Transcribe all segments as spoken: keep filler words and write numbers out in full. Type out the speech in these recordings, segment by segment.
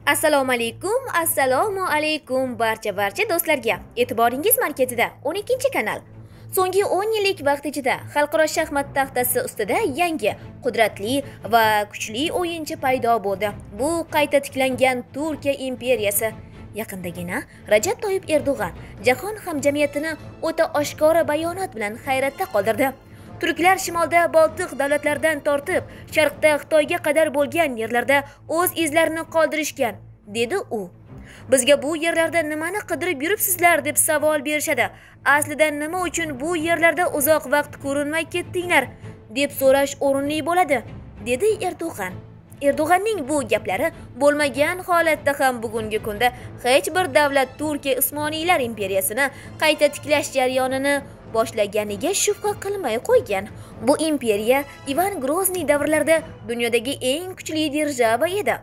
Assalomu alaykum, assalomu alaykum barcha barcha do'stlarga. E'tiboringiz markazida o'n ikkinchi kanal. So'nggi o'n yillik vaqt ichida xalqaro shaxmat taxtasi ustida yangi, qudratli va kuchli o'yinchi paydo bo'ldi. Bu qayta tiklangan Turkiya imperiyasi. Yaqindagina Rajab Toyyib Erdo'g'an jahon hamjamiyatini o'ta oshkora bayonot bilan hayratda qoldirdi. Turklar shimolda Boltiq davlatlaridan tortib, sharqda Xitoyga qadar bo'lgan yerlarda o'z izlarini qoldirishgan, dedi u. Bizga bu yerlarda nimani qidirib yuribsizlar deb savol berishadi. Aslida nima uchun bu yerlarda uzoq vaqt ko'rinmay ketdinglar deb so'rash o'rinli bo'ladi, dedi Erdo'g'an. Erdo'g'anning bu gaplari bo'lmagan holatda ham bugungi kunda hech bir davlat Turkiya Usmoniylar imperiyasini qayta tiklash jarayonini boshlaganiga shubha qilmay qo'ygan. Bu imperiya Ivan Grozniy davrlarida dunyodagi eng kuchli держава edi.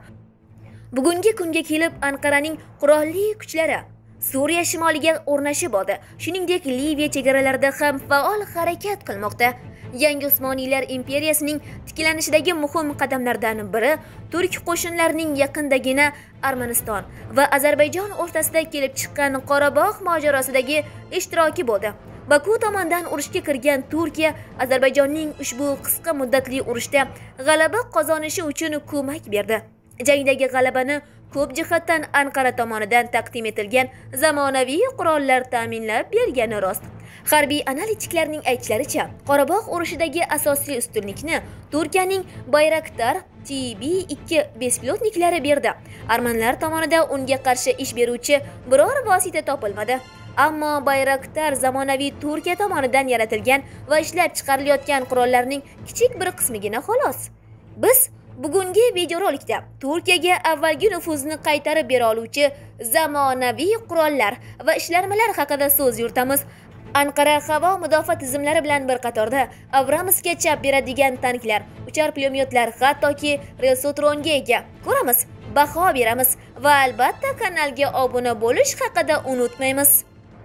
Bugungi kunga kelib Anqaraning qurolli kuchlari Suriya shimoliga o'rnashib oldi. Shuningdek, Liviya chegaralarida ham faol harakat qilmoqda. Yangi Usmoniylar imperiyasining tiklanishidagi muhim qadamlardan biri turk qo'shinlarining yaqindagina Armaniston va Ozarbayjon o'rtasida kelib chiqqan Qorabog' mojarosidagi ishtiroki bo'ldi. Baku tomonidan urushga kirgan Turkiya Ozarbayjonning ushbu qisqa muddatli urushda g'alaba qozonishi uchun ko'mak berdi. Jangdagi g'alabani ko'p jihatdan Anqara tomonidan taqdim etilgan zamonaviy qurollar ta'minlab bergani rost. Harbiy analitiklarning aytishlaricha, Qorabog' urushidagi asosiy ustunlikni Turkiyaning Bayraktar T B ikki bespilotniklari berdi. Armanlar tomonidan unga qarshi ish beruvchi biror vosita topilmadi. Ammo Bayraktar zamonaviy Turkiya tomonidan yaratilgan va ishlab chiqarilayotgan qurollarning kichik bir qismigina xolos. Biz bugungi videorolikda Turkiyaga avvalgi nufuzni qaytarib bera oluvchi zamonaviy qurollar va ishlanmalar haqida so'z yuritamiz. Anqara havo mudofaa tizimlari bilan bir qatorda Abramsga chap beradigan tanklar, uchar pulemyotlar, hattoki Resotronga ega. Ko'ramiz, baho beramiz va albatta kanalga obuna bo'lish haqida unutmaymiz.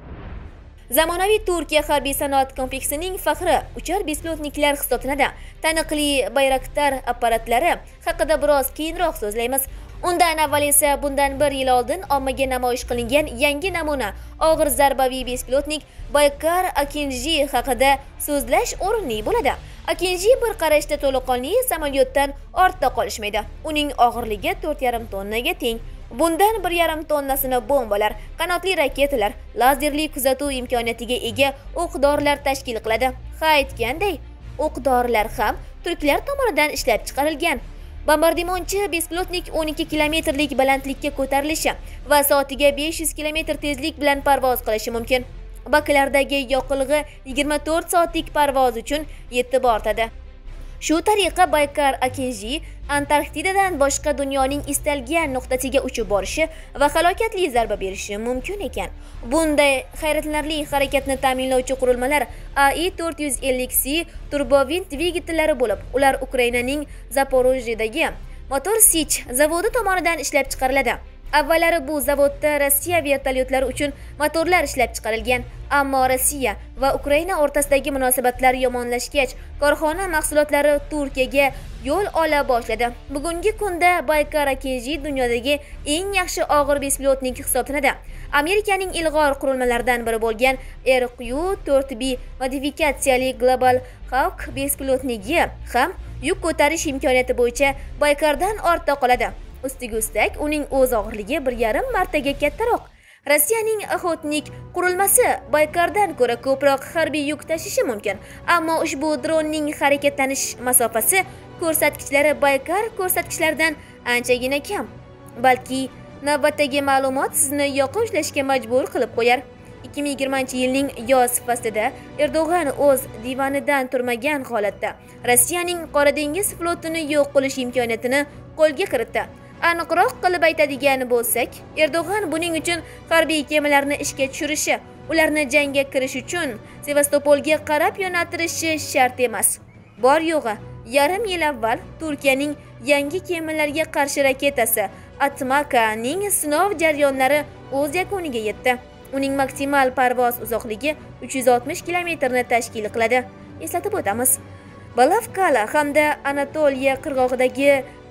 Zamonaviy Turkiya harbiy sanoat kompleksining faxri uchar bespilotniklar hisoblanadi. Taniqli Bayraktar apparatlari haqida biroz keyinroq so'zlaymiz. Undan avval esa bundan bir yil oldin ommaga namoyish qilingan yangi namuna og'ir zarbaviy bespilotnik Baykar Akinji haqida so'zlash o'rinli bo'ladi. Akinji bir qarashda to'laqonli samolyotdan ortda qolishmaydi. Uning og'irligi to'rt yarim tonnaga teng. Bundan bir yarim tonnasini bombalar, qanotli raketalar, lazerli kuzatuv imkoniyatiga ega o'q-dorilar tashkil qiladi. Ha aytganday, o'q-dorilar ham turklar tomonidan ishlab chiqarilgan. Bombardimonchi bespilotnik o'n ikki kilometrlik balandlikka ko'tarilishi va soatiga besh yuz kilometr tezlik bilan parvoz qilishi mumkin. Baklardagi yoqilg'i yigirma to'rt soatlik parvoz uchun yetib ortadi. Shu tariqa Baykar Akinji Antarktidadan boshqa dunyoning istalgan nuqtasiga uchib borishi va halokatli zarba berishi mumkin ekan. Bunday hayratlanarli harakatni ta'minlovchi qurilmalar A I to'rt yuz ellik C turbovint dvigatellari bo'lib, ular Ukrainaning Zaporojyedagi Motor Sich zavodi tomonidan ishlab chiqariladi. Avvallari bu zavodda Rossiya vertolyotlari uchun motorlar ishlab chiqarilgan, ammo Rossiya va Ukraina o'rtasidagi munosabatlar yomonlashgach, korxona mahsulotlari Turkiyaga yo'l ola boshladi. Bugungi kunda Baykar Akinji dunyodagi eng yaxshi og'ir bespilotnik hisoblanadi. Amerikaning ilg'or qurilmalaridan biri bo'lgan R Q to'rt B modifikatsiyali Global Hawk bespilotnigi ham yuk ko'tarish imkoniyati bo'yicha Baykardan ortda qoladi. Ustiga ustak uning o'z og'irligi bir yarim martaga kattaroq. Rossiyaning Охотник qurilmasi Baykardan ko'ra ko'proq harbiy yuk tashishi mumkin, ammo ushbu dronning harakatlanish masofasi ko'rsatkichlari Baykar ko'rsatkichlaridan anchagina kam. Balki navbatdagi ma'lumot sizni yoqa ushlashga majbur qilib qo'yar. ikki ming yigirmanchi yilning yoz faslida Erdo'g'an o'z divanidan turmagan holatda Rossiyaning Qora dengiz flotini yo'q qilish imkoniyatini qo'lga kiritdi. Aniqroq qilib aytadigan bo'lsak, Erdo'g'an buning uchun harbiy kemalarni ishga tushirishi, ularni jangga kirish uchun Sevastopolga qarab yo'naltirishi shart emas. Bor yo'g'i, yarim yil avval Turkiyaning yangi kemalarga qarshi raketasi Atmaka'ning sinov jarayonlari o'z yakuniga yetdi. Uning maksimal parvoz uzoqligi uch yuz oltmish kilometrni tashkil qiladi. Eslatib o'tamiz. Balavkala hamda Anatoliya qirg'og'idagi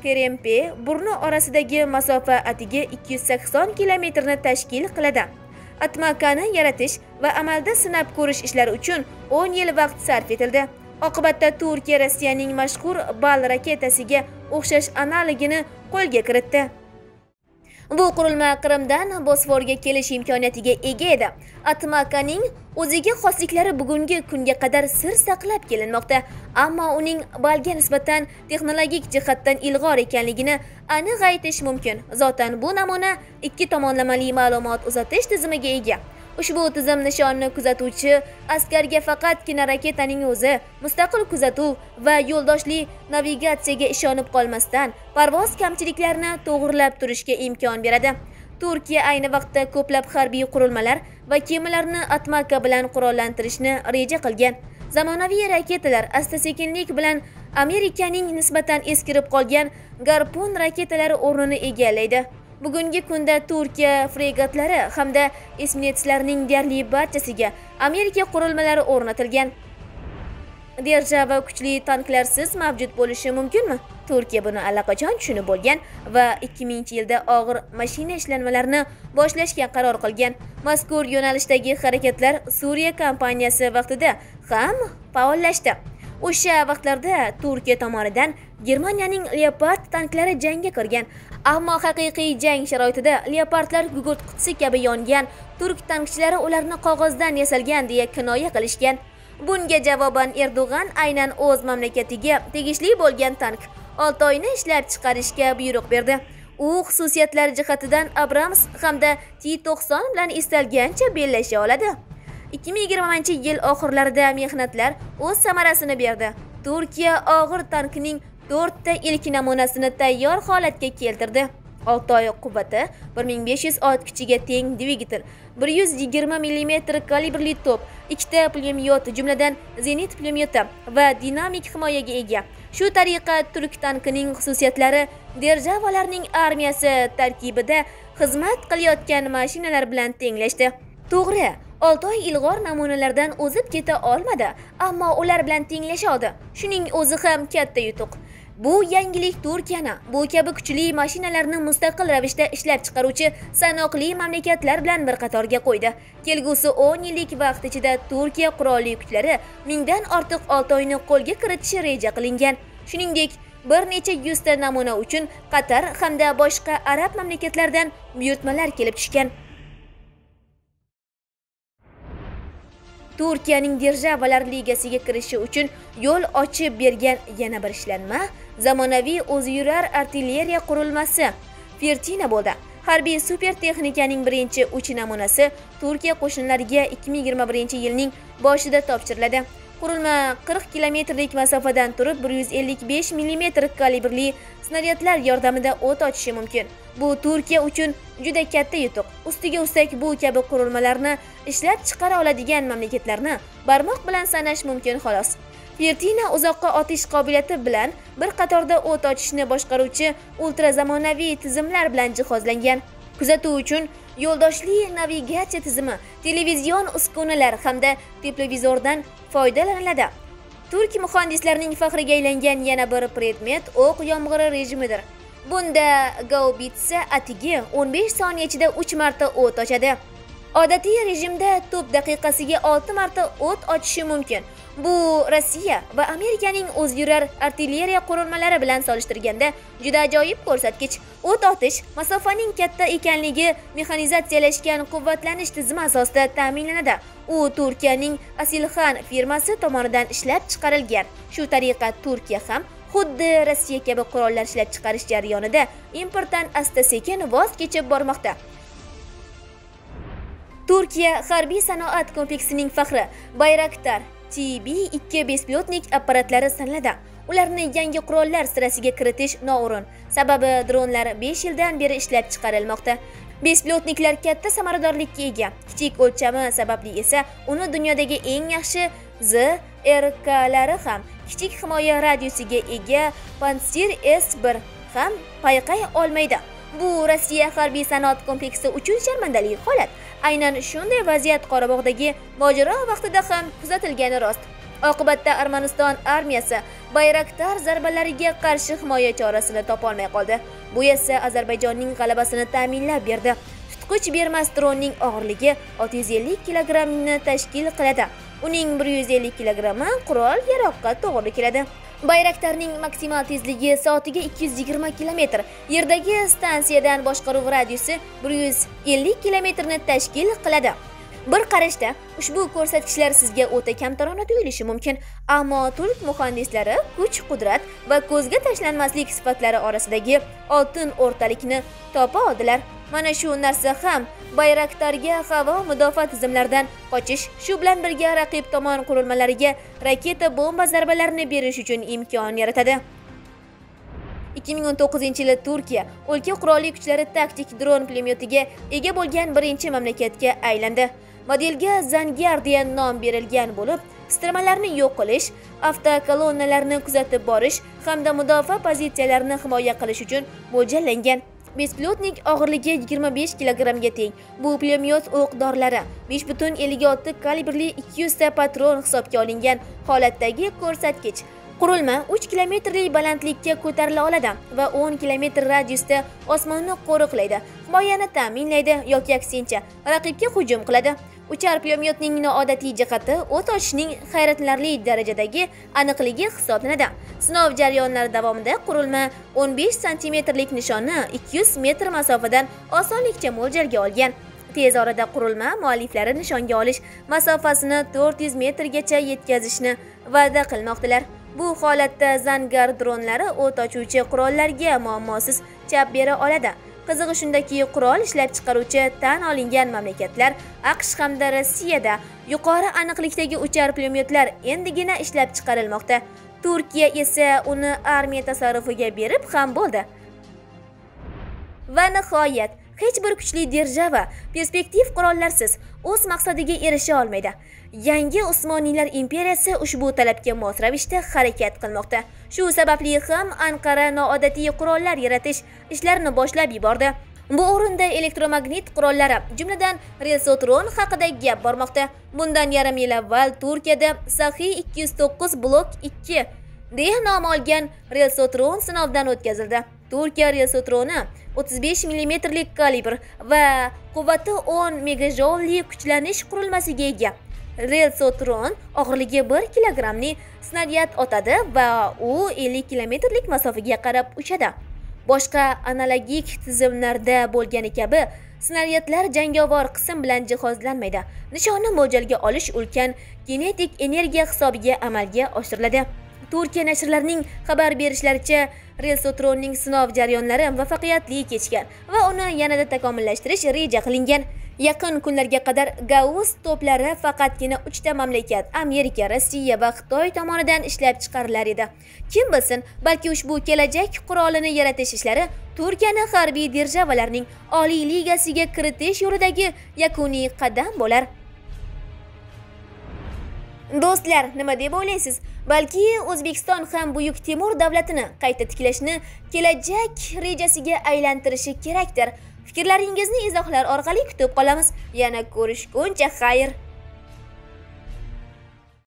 Kerempe burni orasidagi masofa atigi ikki yuz sakson kilometrni tashkil qiladi. Atmakani yaratish va amalda sinab ko'rish ishlari uchun o'n yil vaqt sarf etildi. Oqibatda Turkiya Rossiyaning mashhur Bal raketasiga o'xshash analogini qo'lga kiritdi. Bu qurilma Qrimdan Bosforga kelish imkoniyatiga ega edi. Atmakaning o'ziga xosliklari bugungi kunga qadar sir saqlab kelinmoqda, ammo uning Balga nisbatan texnologik jihatdan ilg'or ekanligini aniq aytish mumkin. Zotan bu namuna ikki tomonlamali ma'lumot uzatish tizimiga ega. Ushbu tizim nishonni kuzatuvchi askarga faqatgina raketaning o'zi, mustaqil kuzatuv va yo'ldoshli navigatsiyaga ishonib qolmasdan parvoz kamchiliklarini to'g'rilab turishga imkon beradi. Turkiya ayni vaqtda ko'plab harbiy qurilmalar va kemalarni Atmaka bilan qurollantirishni reja qilgan. Zamonaviy raketalar asta-sekinlik bilan Amerikaning nisbatan eskirib qolgan Garpun raketalari o'rnini egallaydi. Bugungi kunda Turkiya fregatlari hamda esminetslarining deyarli barchasiga Amerika qurilmalari o'rnatilgan. Derja va kuchli tanklarsiz mavjud bo'lishi mumkinmi? Turkiya buni allaqachon tushunib bo'lgan va ikki mingchi yilda og'ir mashina ishlanmalarini boshlashga qaror qilgan. Mazkur yo'nalishdagi harakatlar Suriya kampaniyasi vaqtida ham faollashdi. O'sha vaqtlarda Turkiya tomonidan Germaniyaning Leopard tanklari jangga kirgan. Ammo haqiqiy jang sharoitida Leopardlar gugurt qutisi kabi yongan, turk tankchilari ularni qog'ozdan yasalgan deya kinoya qilishgan. Bunga javoban Erdo'g'an aynan o'z mamlakatiga tegishli bo'lgan tank olti oyni ishlab chiqarishga buyruq berdi. U xususiyatlar jihatidan Abrams hamda T to'qson bilan istalgancha bellasha oladi. ikki ming yigirmanchi yil oxirlarida mehnatlar o'z samarasini berdi. Turkiya og'ir tankining to'rtta ilk namunasini tayyor holatga keltirdi. olti oy quvvati bir ming besh yuz ot kuchiga teng dvigatel, bir yuz yigirma millimetr kalibrli to'p, ikkita pulemyot, jumladan zenit pulemyoti va dinamik himoyaga ega. Shu tariqa turk tankining xususiyatlari Derjavalarning armiyasi tarkibida xizmat qilayotgan mashinalar bilan tenglashdi. To'g'ri, olti oy ilg'or namunalardan o'zib keta olmadi, ammo ular bilan tenglashadi. Shuning o'zi ham katta yutuq. Bu yangilik Turkiyani bu kabi kuchli mashinalarni mustaqil ravishda ishlab chiqaruvchi sanoqli mamlakatlar bilan bir qatorga qo'ydi. Kelgusi o'n yillik vaqt ichida Turkiya qurolli kuchlari mingdan ortiq olti oyni qo'lga kiritishi reja qilingan. Shuningdek, bir necha yuzta namuna uchun Qatar hamda boshqa arab mamlakatlaridan buyurtmalar kelib tushgan. Turkiyaning Derjavalar ligasiga kirishi uchun yo'l ochib bergan yana bir ishlanma zamonaviy o'ziyurar artilleriya qurilmasi Firtina bo'ldi. Harbiy super texnikaning birinchi uch namunasi Turkiya qo'shinlariga ikki ming yigirma birinchi yilning boshida topshiriladi. Qurilma qirq kilometrlik masofadan turib bir yuz ellik besh millimetr kalibrli snaryadlar yordamida o't ochishi mumkin. Bu Turkiya uchun juda katta yutuq. Ustiga ustak bu kabi qurilmalarni ishlab chiqara oladigan mamlakatlarni barmoq bilan sanash mumkin xolos. Firtina uzoqqa otish qobiliyati bilan bir qatorda o't ochishni boshqaruvchi ultra zamonaviy tizimlar bilan jihozlangan. Kuzatuv uchun yo'ldoshli navigatsiya tizimi, televizion uskunalar hamda televizordan foydalaniladi. Turk muhandislarining faxriga aylangan yana bir predmet o'q yomg'iri rejimidir. Bunda gaubitsa atigi o'n besh soniya ichida uch marta o't ochadi. Odatiy rejimda to'p daqiqasiga olti marta o't ochishi mumkin. Bu Rossiya va Amerikaning o'zyurar artilleriya qurilmalari bilan solishtirganda juda ajoyib ko'rsatkich. O't otish masofaning katta ekanligi mexanizatsiyalashgan quvvatlanish tizimi asosida ta'minlanadi. U Turkiyaning Asilhan firmasi tomonidan ishlab chiqarilgan. Shu tariqa Turkiya ham xuddi Rossiya kabi qurollar ishlab chiqarish jarayonida importdan asta-sekin voz kechib bormoqda. Turkiya harbiy sanoat kompleksining faxri Bayraktar T B ikki bespilotnik apparatlari sanaladi. Ularni yangi qurollar sirasiga kiritish noo'rin. Sababi dronlar besh yildan beri ishlab chiqarilmoqda. Bespilotniklar katta samaradorlikka ega. Kichik o'lchami sababli esa uni dunyodagi eng yaxshi Z R K-lari ham kichik himoya radiusiga ega Pantsir S bir ham payqay olmaydi. Bu Rossiya harbiy sanoat kompleksi uchun sharmandali holat. Aynan shunday vaziyat Qorabog'dagi mojaro vaqtida ham kuzatilgani rost. Oqibatda Armaniston armiyasi Bayraktar zarbalariga qarshi himoya chorasini topolmay qoldi. Bu esa Ozarbayjonning g'alabasini ta'minlab berdi. Tutqich bermas dronning og'irligi olti yuz ellik kilogrammni tashkil qiladi. Uning bir yuz ellik kilogrammi qurol yaroqqa to'g'ri keladi. Bayraktarning maksimal tezligi soatiga ikki yuz yigirma kilometr, yerdagi stansiyadan boshqaruv radiusi bir yuz ellik kilometrni tashkil qiladi. Bir qarashda ushbu ko'rsatkichlar sizga o'ta kamtarona tuyulishi mumkin, ammo turk muhandislari kuch-qudrat va ko'zga tashlanmaslik sifatlari orasidagi oltin o'rtalikni topa oldilar. Mana shu narsa ham Bayraktarga havo mudofaa tizimlaridan qochish, shu bilan birga raqib tomon qurilmalariga raketa bomba zarbalarini berish uchun imkon yaratadi. ikki ming o'n to'qqizinchi yili Turkiya o'lka qurolli kuchlari taktik dron pulemyotiga ega bo'lgan birinchi mamlakatga aylandi. Modelga Zangar deya nom berilgan bo'lib, pistirmalarni yo'q qilish, avtokolonnalarni kuzatib borish hamda mudofaa pozitsiyalarini himoya qilish uchun mo'ljallangan. Bespilotnik og'irligi yigirma besh kilogrammga teng. Bu pulemyot o'q-dorlari besh butun ellik olti kalibrli ikki yuz ta patron hisobga olingan holatdagi ko'rsatkich. Qurilma uch kilometrlik balandlikka ko'tarila oladi va o'n kilometr radiusda osmonni qo'riqlaydi, himoyani ta'minlaydi yoki aksincha raqibga hujum qiladi. Uchar pulemyotning noodatiy jihati o't ochishning hayratlanarli darajadagi aniqligi hisoblanadi. Sinov jarayonlari davomida qurilma o'n besh santimetrlik nishonni ikki yuz metr masofadan osonlikcha mo'ljalga olgan. Tez orada qurilma mualliflari nishonga olish masofasini to'rt yuz metrgacha yetkazishni va'da qilmoqdalar. Bu holatda Zangar dronlari o't ochuvchi qurollarga muammosiz chap bera oladi. Qizig'i shundaki, qurol ishlab chiqaruvchi tan olingan mamlakatlar AQSh hamda Rossiyada yuqori aniqlikdagi uchar pulemyotlar endigina ishlab chiqarilmoqda. Turkiya esa uni armiya tasarrufiga berib ham bo'ldi. Va nihoyat, hech bir kuchli держава perspektiv qurollarsiz o'z maqsadiga erisha olmaydi. Yangi Usmoniylar imperiyasi ushbu talabga mos ravishda harakat qilmoqda. Shu sababli ham Anqara noodatiy qurollar yaratish ishlarini boshlab yubordi. Bu o'rinda elektromagnit qurollari, jumladan Resotron haqida gap bormoqda. Bundan yarim yil avval Turkiyada Sahi ikki yuz to'qqiz blok ikki deya nom olgan Resotron sinovdan o'tkazildi. Turkiya Resotroni o'ttiz besh millimetrlik kalibr va quvvati o'n megajolli kuchlanish qurilmasiga ega. Resotron og'irligi bir kilogrammli snaryad otadi va u ellik kilometrlik masofaga qarab uchadi. Boshqa analogik tizimlarda bo'lgani kabi snaryadlar jangovar qism bilan jihozlanmaydi. Nishonni mo'ljalga olish ulkan kinetik energiya hisobiga amalga oshiriladi. Turkiya nashrlarining xabar berishlaricha, Resotronning sinov jarayonlari muvaffaqiyatli kechgan va uni yanada takomillashtirish reja qilingan. Yaqin kunlarga qadar Gauss to'plari faqatgina uchta mamlakat – Amerika, Rossiya va Xitoy tomonidan ishlab chiqarilar edi. Kim bilsin, balki ushbu kelajak qurolini yaratish ishlari Turkiyani harbiy державаларning oliy ligasiga kiritish yo'lidagi yakuniy qadam bo'lar. Do'stlar, nima deb o'ylaysiz? Balki O'zbekiston ham Buyuk Temur davlatini qayta tiklashni kelajak rejasiga aylantirishi kerakdir. Fikrlaringizni izohlar orqali kutib qolamiz. Yana ko'rishguncha xayr.